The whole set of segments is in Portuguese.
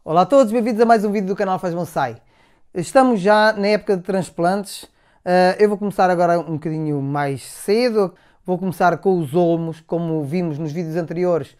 Olá a todos, bem-vindos a mais um vídeo do canal Faz Bonsai. Estamos já na época de transplantes. Eu vou começar agora um bocadinho mais cedo. Vou começar com os olmos, como vimos nos vídeos anteriores.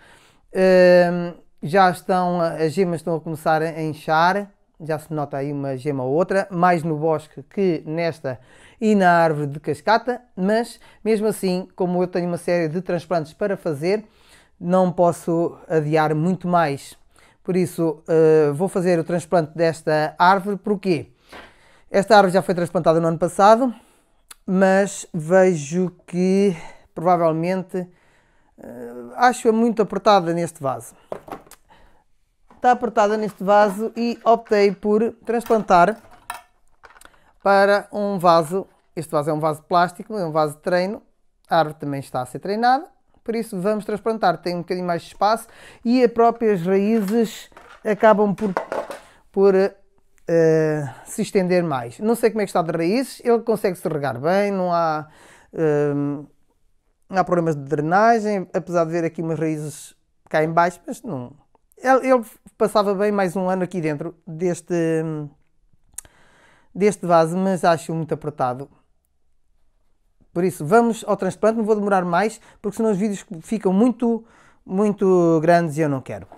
Já estão, as gemas estão a começar a inchar. Já se nota aí uma gema ou outra, mais no bosque que nesta e na árvore de cascata. Mas, mesmo assim, como eu tenho uma série de transplantes para fazer, não posso adiar muito mais. Por isso, vou fazer o transplante desta árvore. Porquê? Esta árvore já foi transplantada no ano passado, mas vejo que, provavelmente, acho-a muito apertada neste vaso. Está apertada neste vaso e optei por transplantar para um vaso. Este vaso é um vaso de plástico, é um vaso de treino. A árvore também está a ser treinada. Por isso vamos transplantar, tem um bocadinho mais de espaço e as próprias raízes acabam por se estender mais. Não sei como é que está de raízes, ele consegue se regar bem, não há problemas de drenagem, apesar de ver aqui umas raízes cá em baixo, mas não. Ele passava bem mais um ano aqui dentro deste vaso, mas acho muito apertado. Por isso, vamos ao transplante, não vou demorar mais, porque senão os vídeos ficam muito grandes e eu não quero.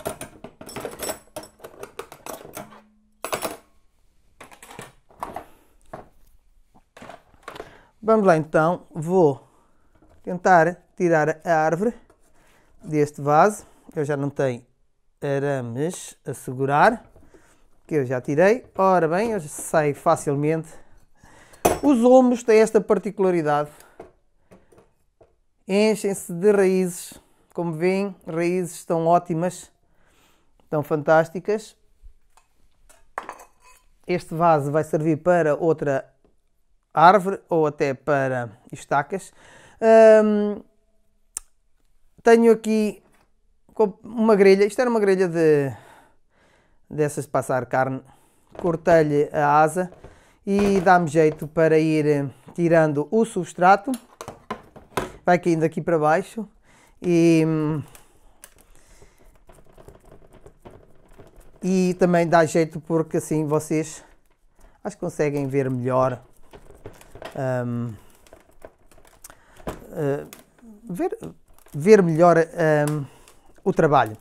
Vamos lá então, vou tentar tirar a árvore deste vaso. Eu já não tenho arames a segurar, que eu já tirei. Ora bem, eu saio facilmente. Os olmos têm esta particularidade, enchem-se de raízes, como veem, raízes estão ótimas, estão fantásticas. Este vaso vai servir para outra árvore ou até para estacas. Tenho aqui uma grelha, isto era uma grelha dessas de passar carne, cortei-lhe a asa. E dá-me jeito para ir tirando o substrato. Vai caindo aqui para baixo. E também dá jeito porque assim vocês acho que conseguem ver melhor. Ver melhor o trabalho.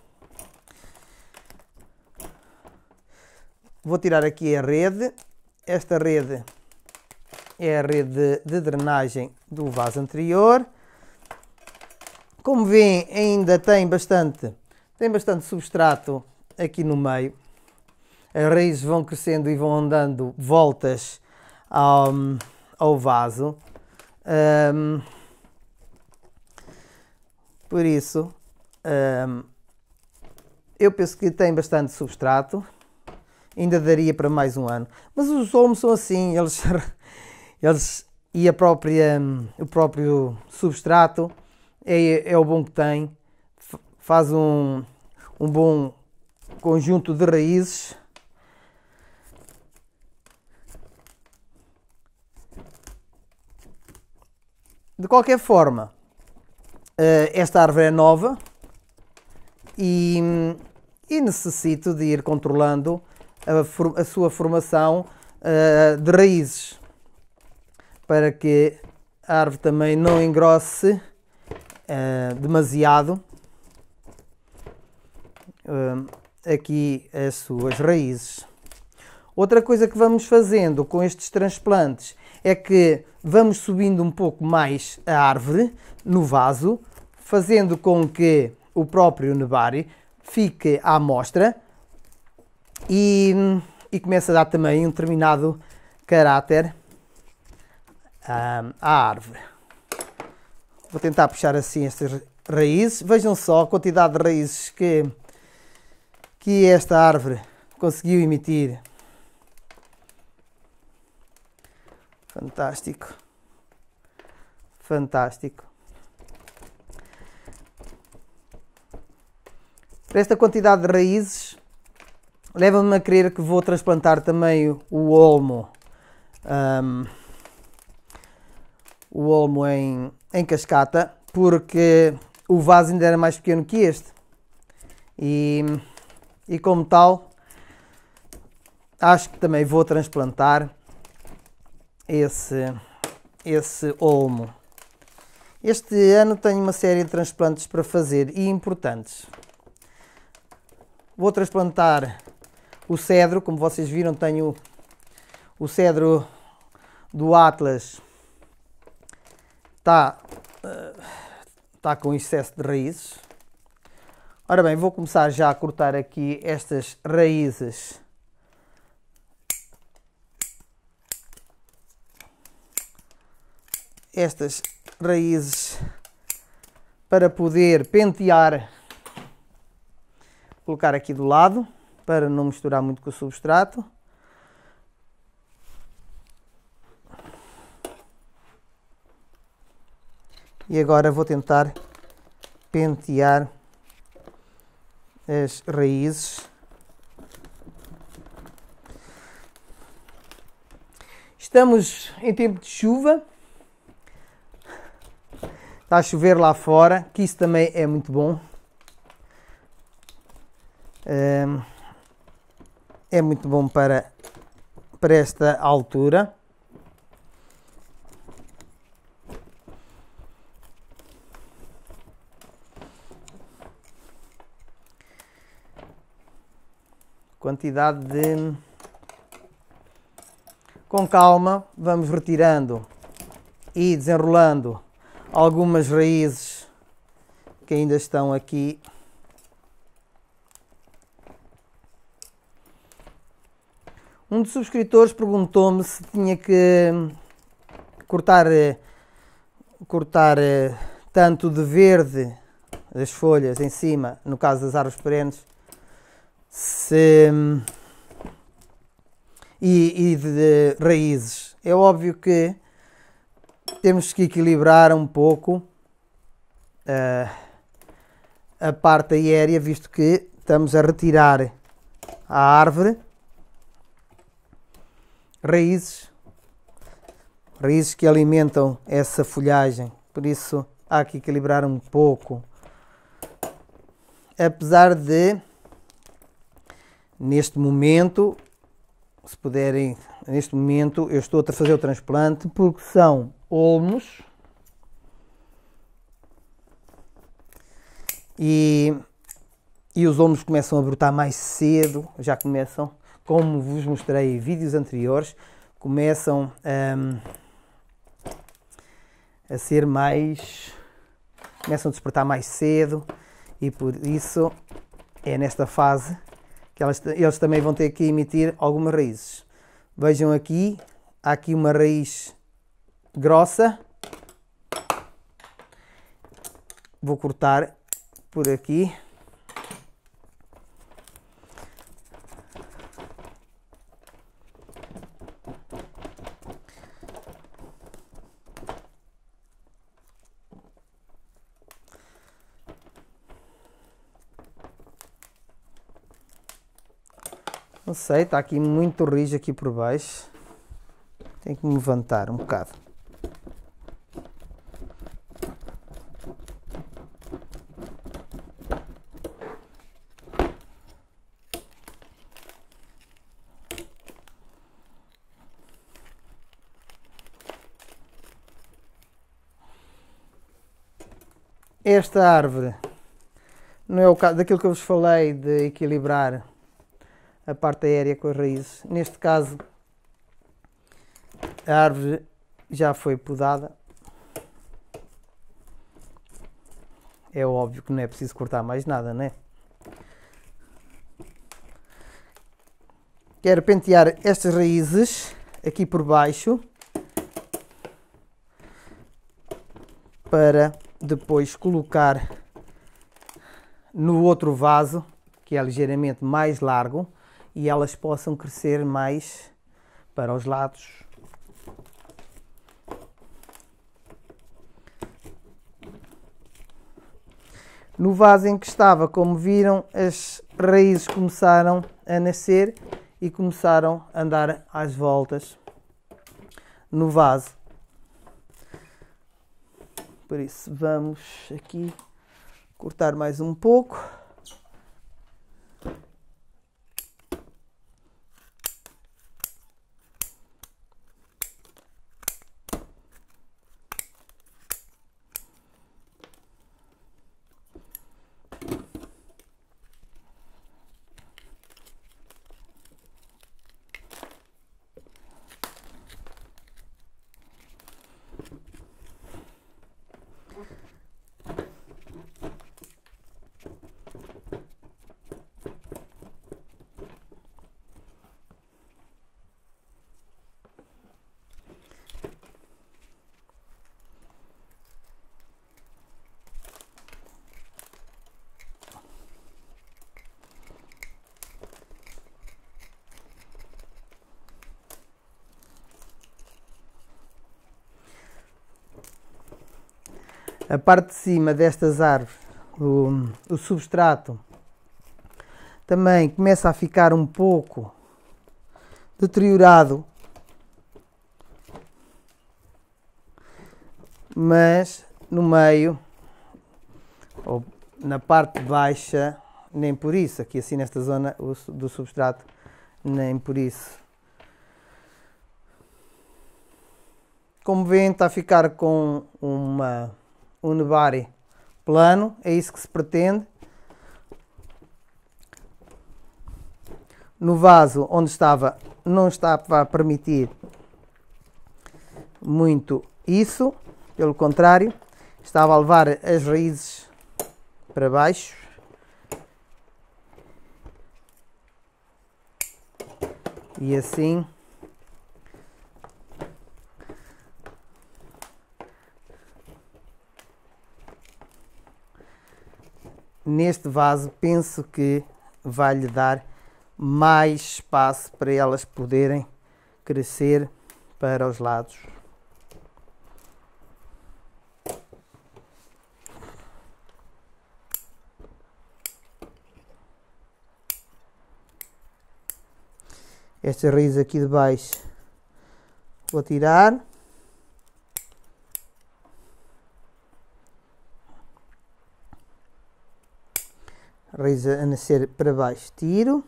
Vou tirar aqui a rede. Esta rede é a rede de drenagem do vaso anterior. Como veem, ainda tem bastante substrato aqui no meio. As raízes vão crescendo e vão dando voltas ao vaso. Por isso, eu penso que tem bastante substrato. Ainda daria para mais um ano. Mas os olmos são assim, eles e o próprio substrato é o bom que tem. Faz um bom conjunto de raízes. De qualquer forma, esta árvore é nova e necessito de ir controlando a sua formação de raízes, para que a árvore também não engrosse demasiado aqui as suas raízes. Outra coisa que vamos fazendo com estes transplantes é que vamos subindo um pouco mais a árvore no vaso, fazendo com que o próprio nebário fique à mostra. E começa a dar também um determinado caráter à árvore. Vou tentar puxar assim estas raízes. Vejam só a quantidade de raízes que esta árvore conseguiu emitir. Fantástico. Fantástico. Para esta quantidade de raízes, leva-me a crer que vou transplantar também o olmo em cascata, porque o vaso ainda era mais pequeno que este. E como tal, acho que também vou transplantar esse olmo. Este ano tenho uma série de transplantes para fazer e importantes. Vou transplantar o cedro, como vocês viram, tenho o cedro do Atlas, está com excesso de raízes. Ora bem, vou começar já a cortar aqui estas raízes. Estas raízes para poder pentear, colocar aqui do lado, para não misturar muito com o substrato. E agora vou tentar pentear as raízes. Estamos em tempo de chuva. Está a chover lá fora, que isso também é muito bom. É muito bom para esta altura. Quantidade de... Com calma, vamos retirando e desenrolando algumas raízes que ainda estão aqui. Um dos subscritores perguntou-me se tinha que cortar tanto de verde das folhas em cima, no caso das árvores perenes, e de raízes. É óbvio que temos que equilibrar um pouco a parte aérea, visto que estamos a retirar à árvore raízes que alimentam essa folhagem. Por isso há que equilibrar um pouco. Apesar de, neste momento, se puderem, neste momento eu estou a fazer o transplante porque são olmos e os olmos começam a brotar mais cedo, já começam, como vos mostrei em vídeos anteriores, começam a ser mais, começam a despertar mais cedo e por isso é nesta fase que eles também vão ter que emitir algumas raízes. Vejam aqui, há aqui uma raiz grossa. Vou cortar por aqui. Não sei, está aqui muito rijo aqui por baixo. Tenho que me levantar um bocado. Esta árvore não é o caso daquilo que eu vos falei de equilibrar a parte aérea com as raízes. Neste caso, a árvore já foi podada. É óbvio que não é preciso cortar mais nada, né? Quero pentear estas raízes aqui por baixo para depois colocar no outro vaso, que é ligeiramente mais largo, e elas possam crescer mais para os lados. No vaso em que estava, como viram, as raízes começaram a nascer e começaram a andar às voltas no vaso. Por isso vamos aqui cortar mais um pouco. a parte de cima destas árvores, o substrato, também começa a ficar um pouco deteriorado, mas no meio, ou na parte baixa, nem por isso. Aqui assim nesta zona do substrato, nem por isso. Como veem, está a ficar com um nebário plano, é isso que se pretende. No vaso onde estava, não estava a permitir muito isso, pelo contrário, estava a levar as raízes para baixo. E assim neste vaso penso que vai lhe dar mais espaço para elas poderem crescer para os lados. Esta raiz aqui de baixo vou tirar. Raiz a nascer para baixo, tiro.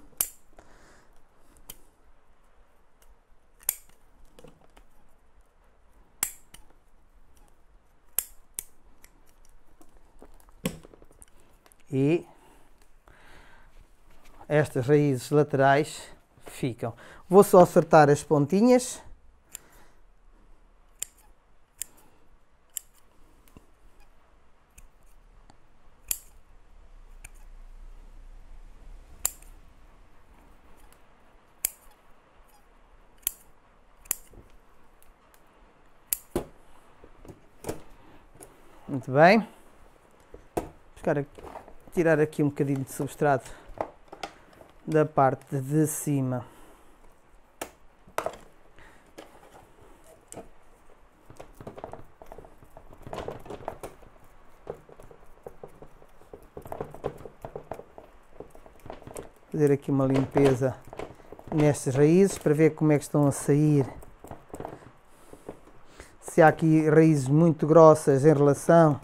E estas raízes laterais ficam. Vou só acertar as pontinhas. Muito bem. Tirar aqui um bocadinho de substrato da parte de cima. Fazer aqui uma limpeza nestas raízes para ver como é que estão a sair. Se há aqui raízes muito grossas em relação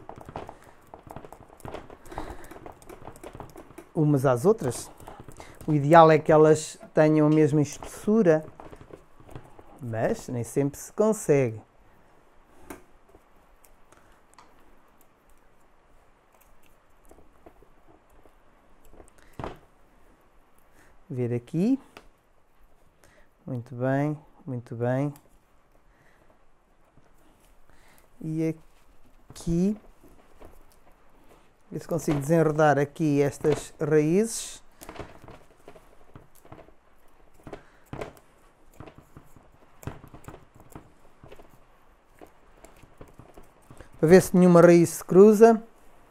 umas às outras. O ideal é que elas tenham a mesma espessura, mas nem sempre se consegue. Ver aqui. Muito bem, muito bem. E aqui, ver se consigo desenredar aqui estas raízes. Para ver se nenhuma raiz se cruza.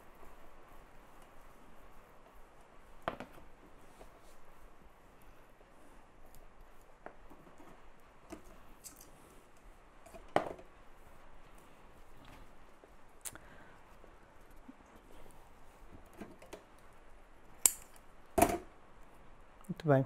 Muito bem.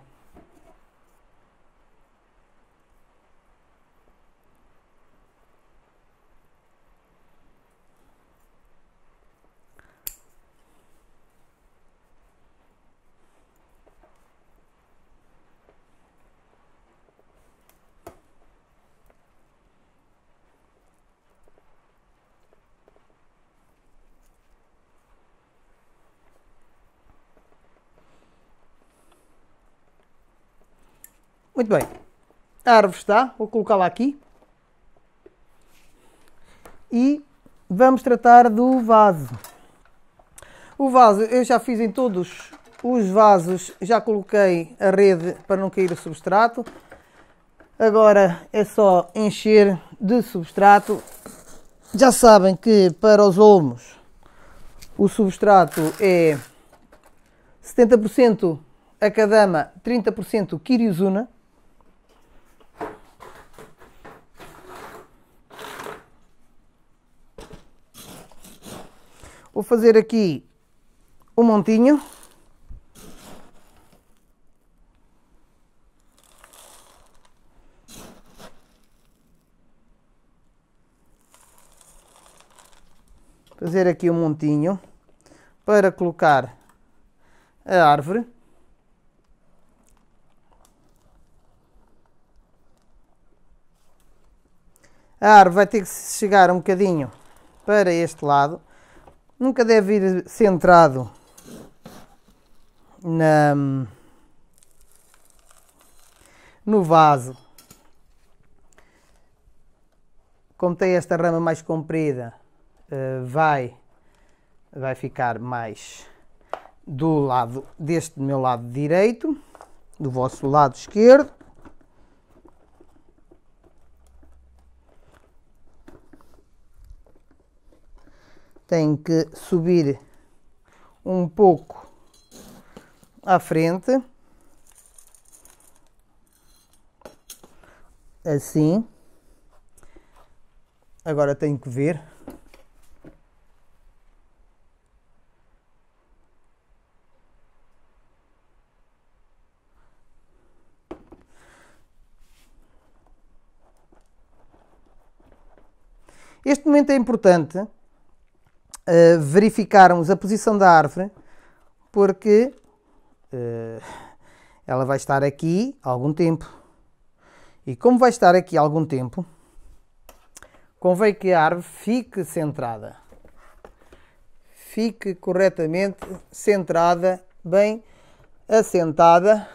Muito bem, a árvore está, vou colocá-la aqui e vamos tratar do vaso. O vaso eu já fiz em todos os vasos, já coloquei a rede para não cair o substrato. Agora é só encher de substrato. Já sabem que para os olmos o substrato é 70% acadama, 30% Kiriozuna. Vou fazer aqui um montinho. Fazer aqui um montinho para colocar a árvore. A árvore vai ter que chegar um bocadinho para este lado. Nunca deve ir centrado no vaso. Como tem esta rama mais comprida, vai ficar mais do lado deste meu lado direito, do vosso lado esquerdo. Tem que subir um pouco à frente, assim. Agora tenho que ver. Este momento é importante verificarmos a posição da árvore, porque ela vai estar aqui há algum tempo. E como vai estar aqui há algum tempo, convém que a árvore fique centrada. Fique corretamente centrada, bem assentada.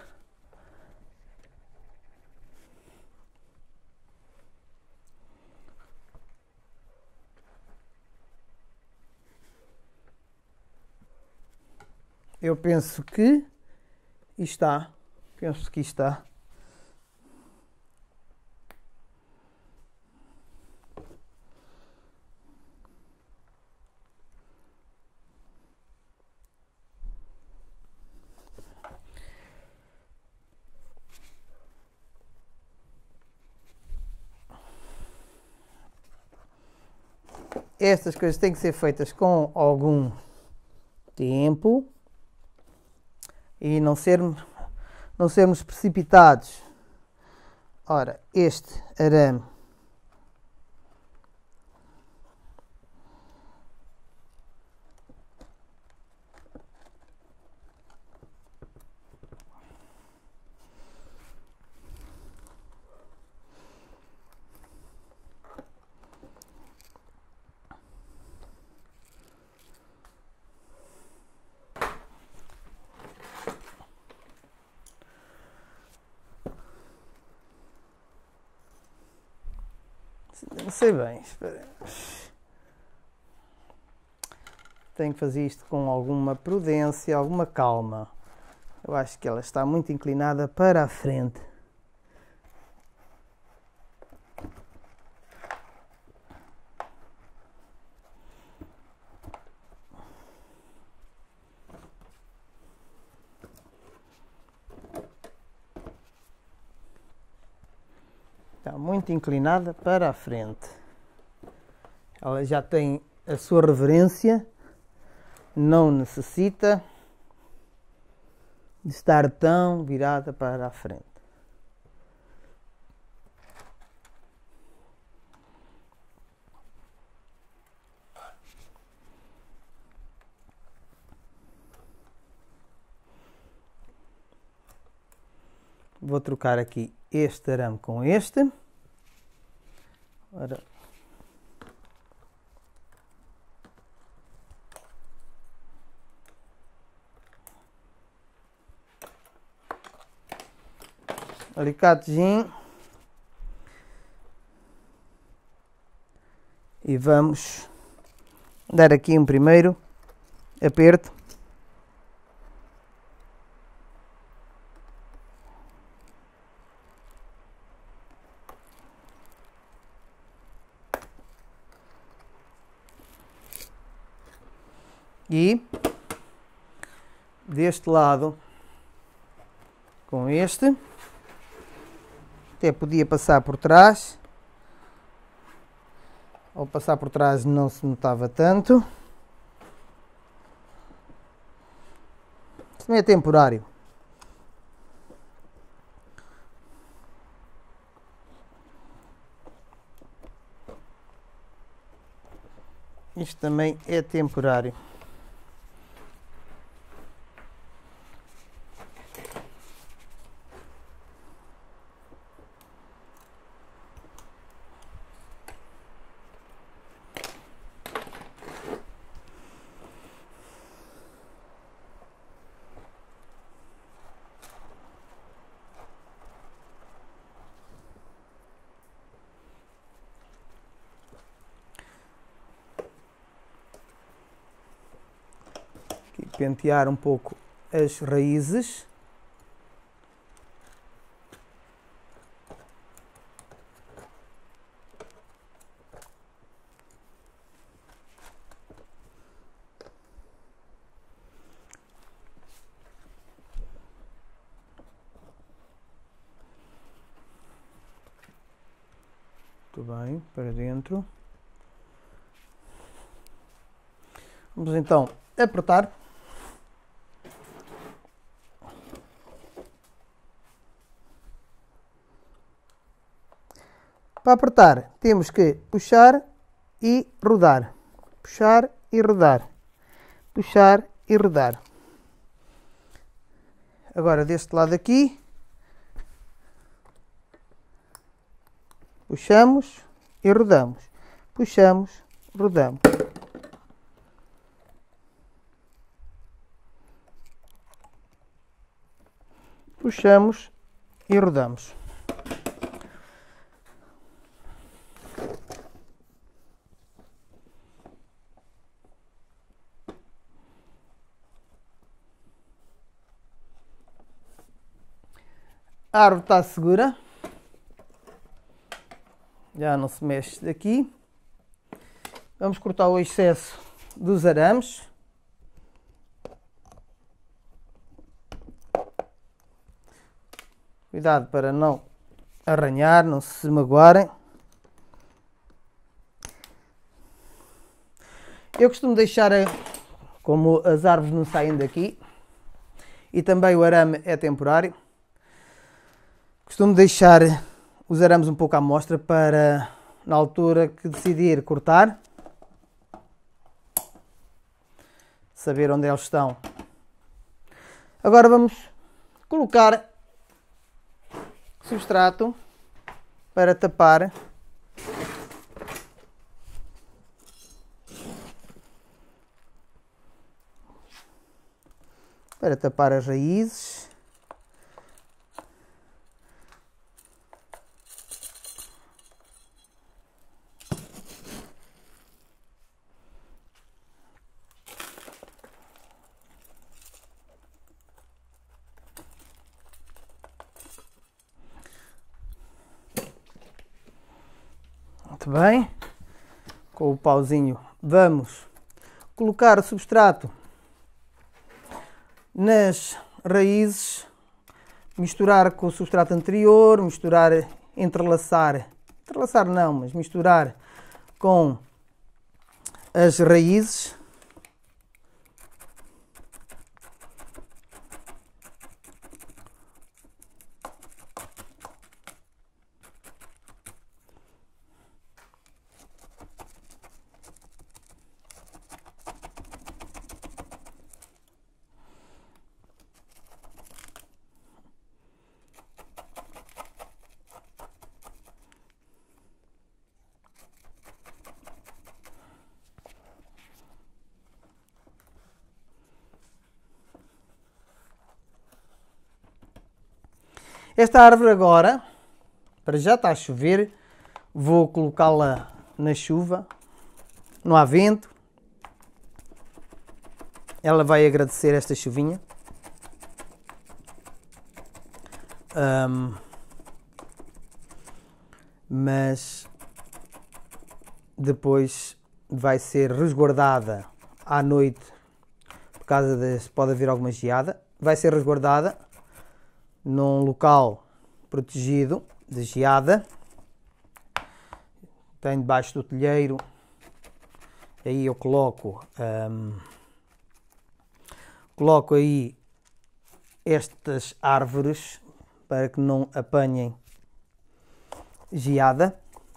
Eu penso que está. Penso que está. Estas coisas têm que ser feitas com algum tempo e não sermos precipitados. Ora, este arame não sei bem, espera. Tenho que fazer isto com alguma prudência, alguma calma. Eu acho que ela está muito inclinada para a frente. Está muito inclinada para a frente. Ela já tem a sua reverência, não necessita de estar tão virada para a frente. Vou trocar aqui este arame com este. Ora, alicatezinho. E vamos dar aqui um primeiro aperto. E deste lado com este, até podia passar por trás, ao passar por trás não se notava tanto. também é temporário. Isto também é temporário. Pentear um pouco as raízes. Muito bem, para dentro. Vamos então apertar. Para apertar, temos que puxar e rodar. Puxar e rodar. Puxar e rodar. Agora, deste lado aqui, puxamos e rodamos. Puxamos, rodamos. Puxamos e rodamos. A árvore está segura. Já não se mexe daqui. Vamos cortar o excesso dos arames. Cuidado para não arranhar, não se magoarem. Eu costumo deixar, como as árvores não saem daqui, e também o arame é temporário, costumo deixar os arames um pouco à mostra para, na altura que decidir cortar, saber onde eles estão. Agora vamos colocar substrato para tapar as raízes. Muito bem, com o pauzinho vamos colocar o substrato nas raízes, misturar com o substrato anterior, misturar, entrelaçar não, mas misturar com as raízes. Esta árvore agora, para já está a chover, vou colocá-la na chuva, não há vento. Ela vai agradecer esta chuvinha. Mas depois vai ser resguardada à noite, por causa pode haver alguma geada, vai ser resguardada num local protegido de geada. Tenho debaixo do telheiro, aí eu coloco aí estas árvores para que não apanhem geada.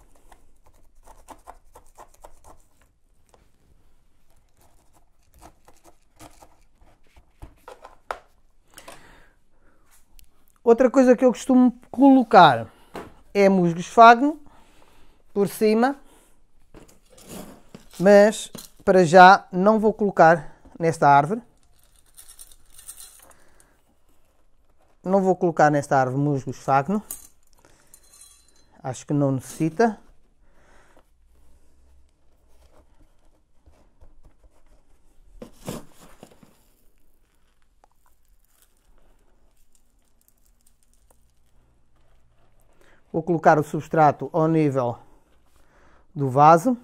Outra coisa que eu costumo colocar é musgo esfagno por cima, mas para já não vou colocar nesta árvore. Não vou colocar nesta árvore musgo esfagno. Acho que não necessita. Vou colocar o substrato ao nível do vaso.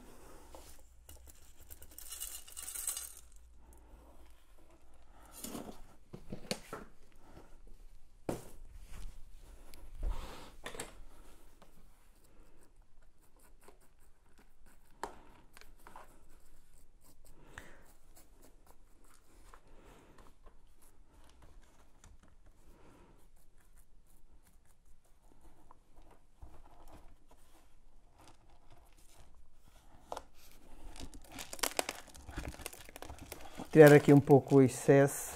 Tirar aqui um pouco o excesso.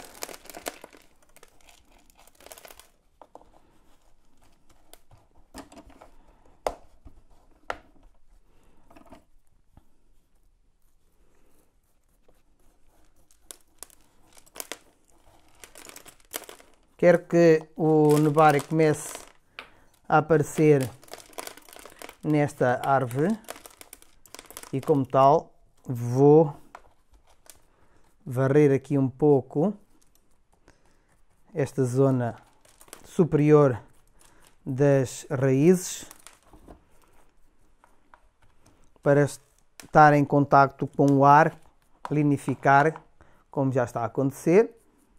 Quero que o nevari comece a aparecer nesta árvore e, como tal, vou varrer aqui um pouco esta zona superior das raízes para estar em contacto com o ar, linificar, como já está a acontecer.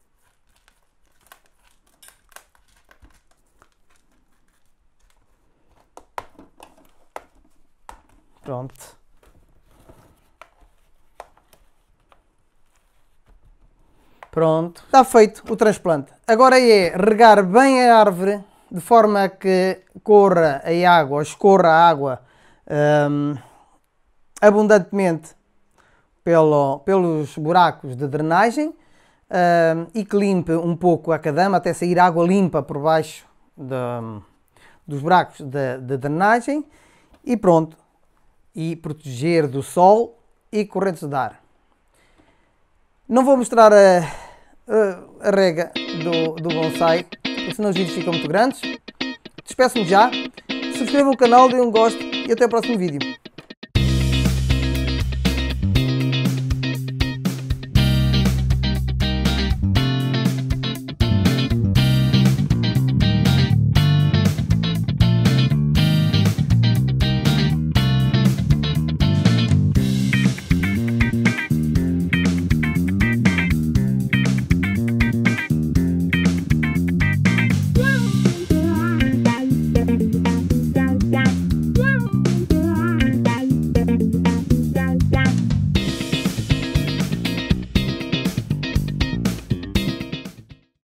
Pronto. Pronto, está feito o transplante. Agora é regar bem a árvore de forma a que corra a água, ou escorra a água abundantemente pelos buracos de drenagem e que limpe um pouco a cadama até sair água limpa por baixo dos buracos de drenagem e pronto. E proteger do sol e correntes de ar. Não vou mostrar a rega do bonsai, porque senão os vídeos ficam muito grandes. Despeço-me já. Subscrevam o canal, deem um gosto e até o próximo vídeo.